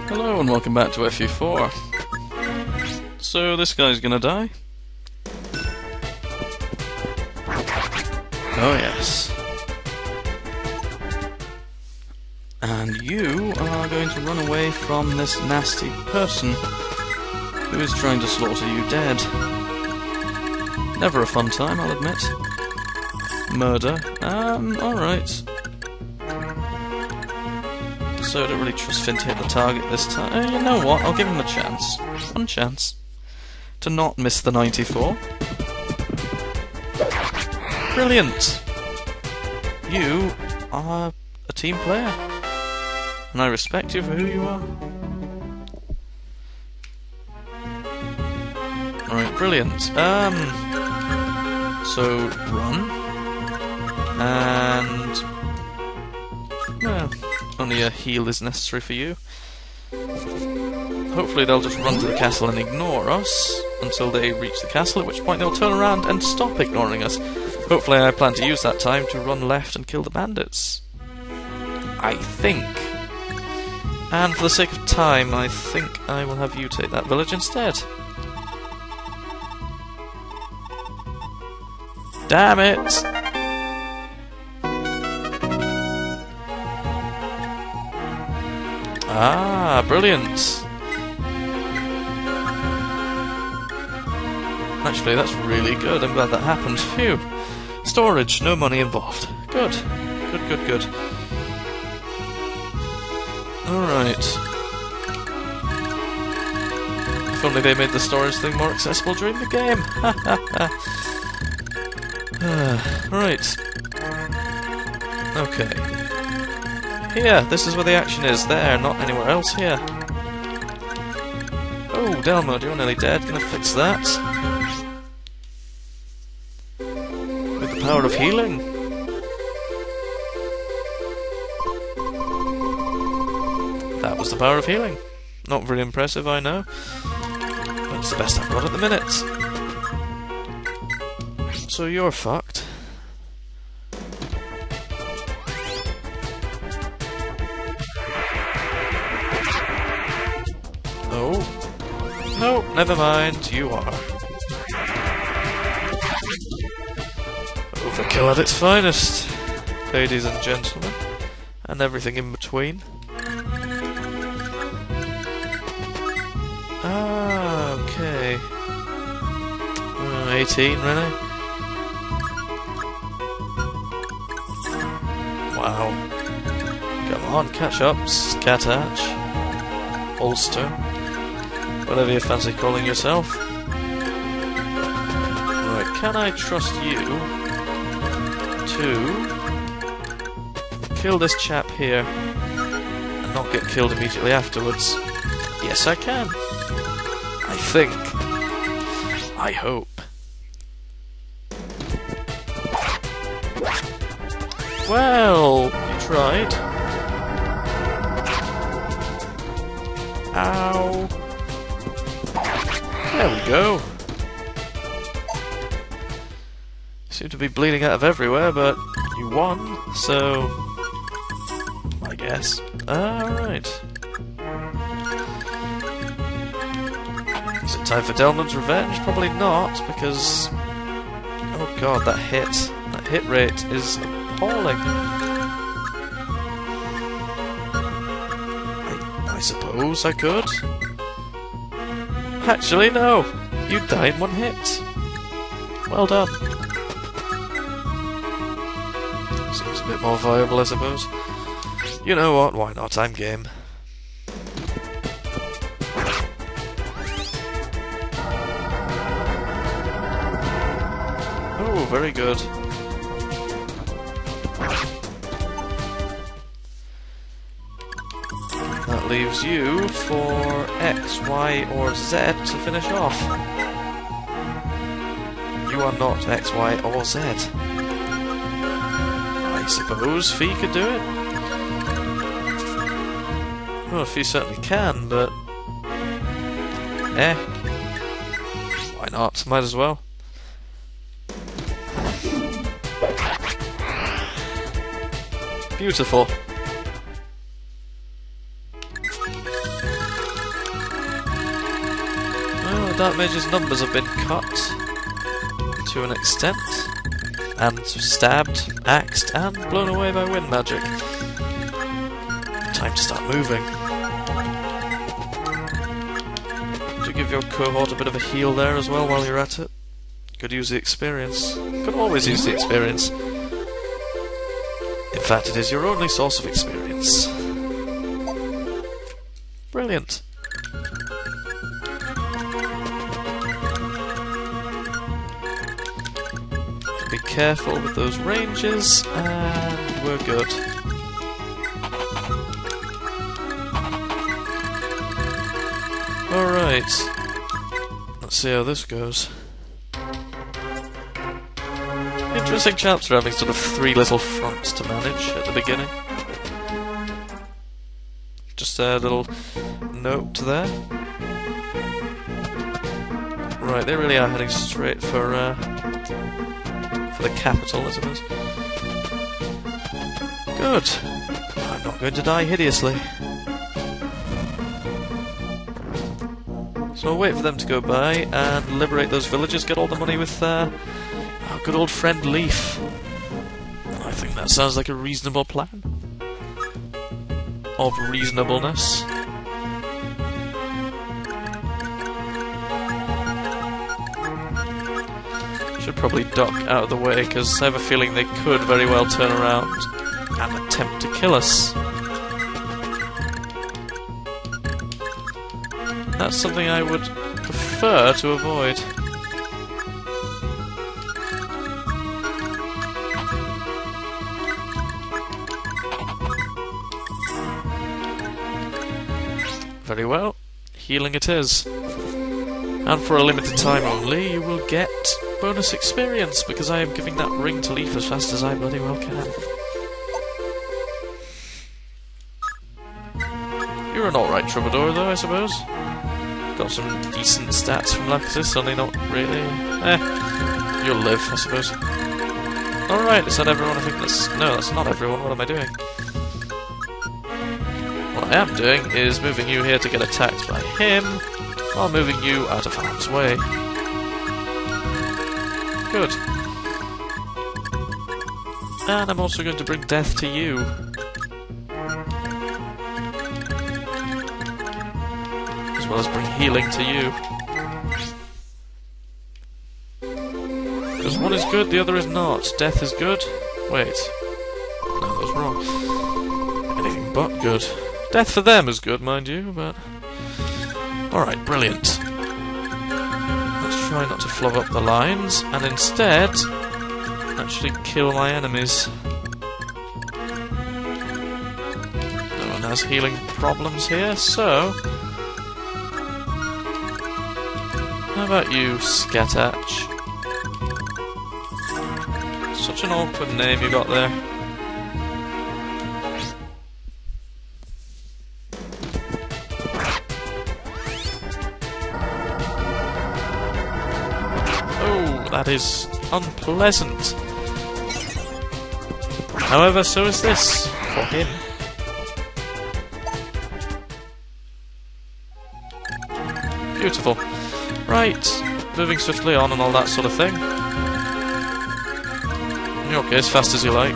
Hello and welcome back to FU4. So this guy's gonna die? Oh yes. And you are going to run away from this nasty person who is trying to slaughter you dead. Never a fun time, I'll admit. Murder. Alright. So I don't really trust Finn to hit the target this time. You know what? I'll give him a chance. One chance. To not miss the 94. Brilliant! You are a team player. And I respect you for who you are. Alright, brilliant. So, run. And... well, only a heal is necessary for you. Hopefully they'll just run to the castle and ignore us until they reach the castle, at which point they'll turn around and stop ignoring us. Hopefully I plan to use that time to run left and kill the bandits. I think. And for the sake of time, I think I will have you take that village instead. Damn it! Ah, brilliant! Actually, that's really good. I'm glad that happened. Phew. Storage, no money involved. Good. Good, good, good. Alright. If only they made the storage thing more accessible during the game. Ha ha ha. Right. Okay. Here, this is where the action is. There, not anywhere else. Here. Oh, Delmo, you're nearly dead. Gonna fix that. With the power of healing. That was the power of healing. Not very impressive, I know. But it's the best I've got at the minute. So you're fucked. Oh. No, never mind, you are. Overkill at its finest, ladies and gentlemen, and everything in between. Ah, okay. 18, really? Wow. Come on, catch up, Scathatch. Ulster. Whatever you fancy calling yourself. Right, can I trust you to kill this chap here and not get killed immediately afterwards? Yes, I can. I think. I hope. Well, you tried. Ow. There we go. You seem to be bleeding out of everywhere, but you won, so... I guess. Alright. Is it time for Delman's revenge? Probably not, because... oh god, that hit rate is appalling. I suppose I could. Actually, no! You die in one hit. Well done. Seems a bit more viable, I suppose. You know what, why not? I'm game. Oh, very good. That leaves you for X, Y, or Z to finish off. You are not X, Y, or Z. I suppose Fee could do it. Well, Fee certainly can, but... why not? Might as well. Beautiful. Dark Mage's numbers have been cut to an extent, and stabbed, axed, and blown away by wind magic. Time to start moving. Do give your cohort a bit of a heal there as well while you're at it. Could use the experience. Could always use the experience. In fact, it is your only source of experience. Brilliant. Be careful with those ranges, and we're good. Alright. Let's see how this goes. Interesting chapter having sort of 3 little fronts to manage at the beginning. Just a little note there. Right, they really are heading straight for the capital, I suppose. Good. I'm not going to die hideously. So I'll wait for them to go by and liberate those villages, get all the money with our good old friend Leaf. I think that sounds like a reasonable plan. Of reasonableness. Should probably duck out of the way, because I have a feeling they could very well turn around and attempt to kill us. That's something I would prefer to avoid. Very well, healing it is. And for a limited time only, you will get bonus experience, because I am giving that ring to Leaf as fast as I bloody well can. You're an alright troubadour though, I suppose. Got some decent stats from Laxus, only not really. You'll live, I suppose. Alright, is that everyone? I think that's... No, that's not everyone. What am I doing? What I am doing is moving you here to get attacked by him, while moving you out of harm's way. Good. And I'm also going to bring death to you. As well as bring healing to you. Because one is good, the other is not. Death is good. Wait. No, that was wrong. Anything but good. Death for them is good, mind you, but... Alright, brilliant. Let's try not to flog up the lines, and instead actually kill my enemies. No one has healing problems here, so... How about you, Scatach? Such an awkward name you got there. That is unpleasant. However, so is this for him. Beautiful. Right, moving swiftly on and all that sort of thing. In your case, fast as you like.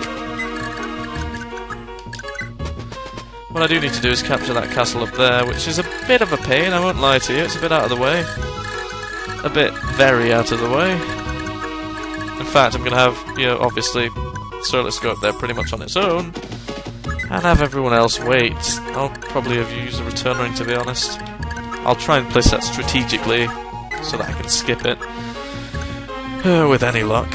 What I do need to do is capture that castle up there, which is a bit of a pain, I won't lie to you. It's a bit out of the way. A bit very out of the way. In fact, I'm going to have, you know, obviously, Serlis go up there pretty much on its own, and have everyone else wait. I'll probably have used a return ring, to be honest. I'll try and place that strategically, so that I can skip it, with any luck.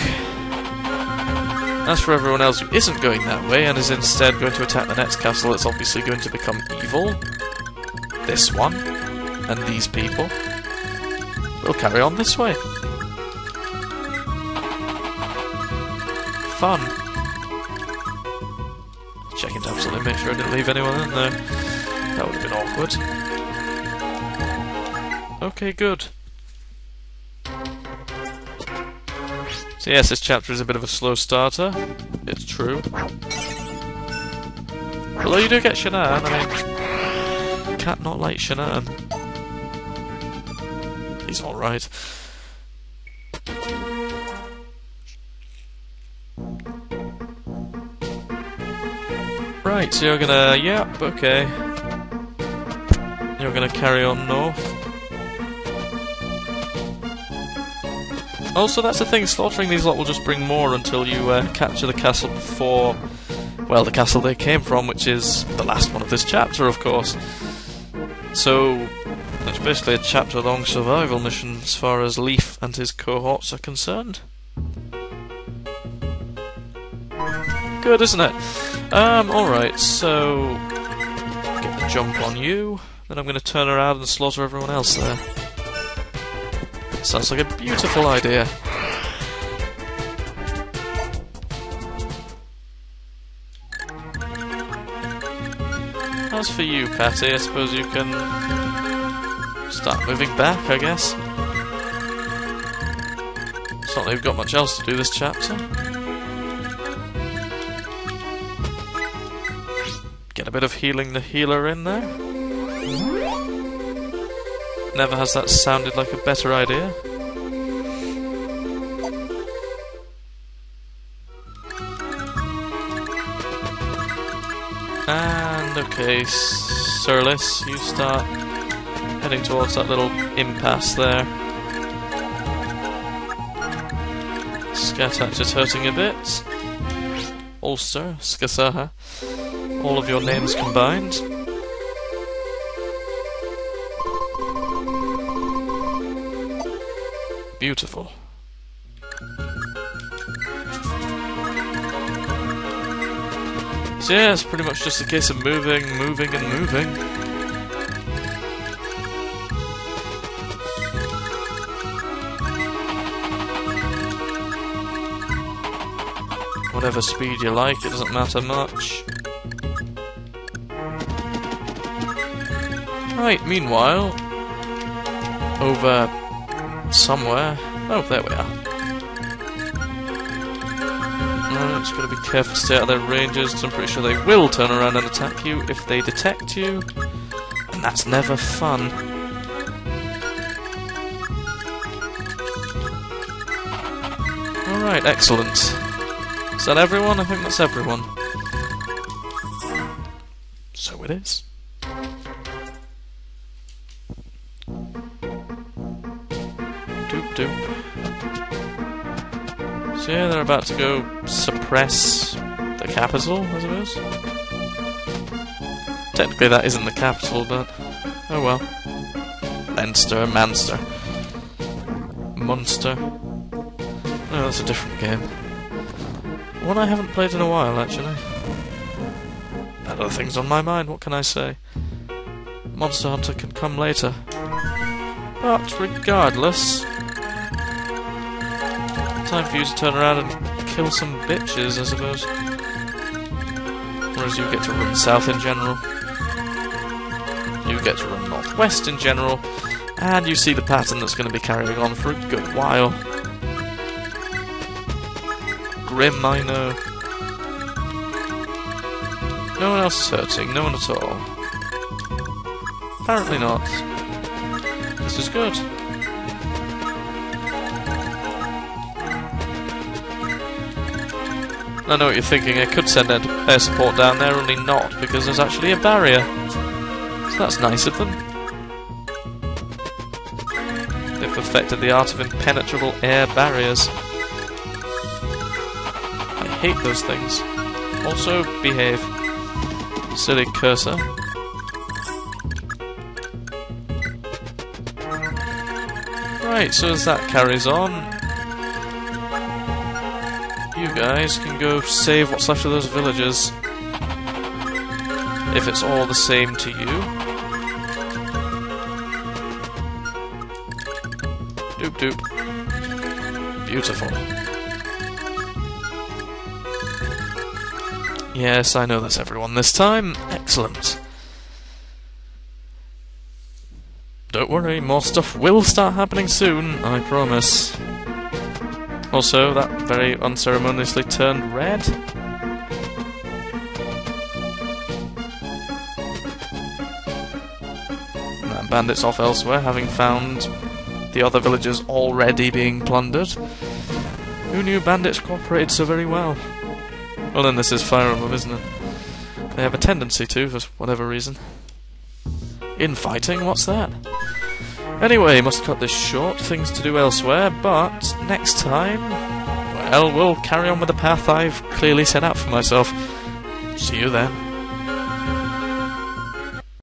As for everyone else who isn't going that way, and is instead going to attack the next castle, it's obviously going to become evil. This one, and these people. We'll carry on this way. Fun. Checking to absolutely make sure I didn't leave anyone in there. That would have been awkward. Okay, good. So yes, this chapter is a bit of a slow starter. It's true. Although you do get Shanaan, I mean... Can't not like Shanaan. He's alright. Right, so you're gonna... Yep, okay. You're gonna carry on north. Also, that's the thing, slaughtering these lot will just bring more until you capture the castle before... well, the castle they came from, which is the last one of this chapter, of course. So, it's basically a chapter-long survival mission as far as Leaf and his cohorts are concerned. Good, isn't it? Alright, so... get the jump on you, then I'm going to turn around and slaughter everyone else there. Sounds like a beautiful idea. As for you, Patty, I suppose you can start moving back, I guess. It's not like you've got much else to do this chapter. Get a bit of healing the healer in there. Never has that sounded like a better idea. And okay, Serlis, you start heading towards that little impasse there. Skatat is hurting a bit. Ulster, Skasaha. All of your names combined. Beautiful. So yeah, it's pretty much just a case of moving, and moving. Whatever speed you like, it doesn't matter much. Right, meanwhile, over somewhere... oh, there we are. Just gotta be careful to stay out of their ranges, because I'm pretty sure they will turn around and attack you if they detect you. And that's never fun. Alright, excellent. Is that everyone? I think that's everyone. So it is. Doop doop. So yeah, they're about to go suppress the capital, I suppose. Technically that isn't the capital, but oh well. Leinster, Manster. Munster. No, that's a different game. One I haven't played in a while, actually. Had other things on my mind, what can I say? Monster Hunter can come later. But regardless... time for you to turn around and kill some bitches, I suppose. Whereas you get to run south in general. You get to run northwest in general. And you see the pattern that's going to be carrying on for a good while. Grim, I know. No one else is hurting, no one at all. Apparently not. This is good. I know what you're thinking, I could send air support down there, only not, because there's actually a barrier. So that's nice of them. They've perfected the art of impenetrable air barriers. I hate those things. Also, behave. Silly cursor. Right, so as that carries on, you guys can go save what's left of those villagers. If it's all the same to you. Doop doop. Beautiful. Yes, I know that's everyone this time. Excellent. Don't worry, more stuff will start happening soon, I promise. Also, that very unceremoniously turned red. And bandits off elsewhere, having found the other villages already being plundered. Who knew bandits cooperated so very well? Well, then this is Fire Emblem, isn't it? They have a tendency to, for whatever reason. Infighting? What's that? Anyway, must cut this short. Things to do elsewhere, but next time, well, we'll carry on with the path I've clearly set out for myself. See you then.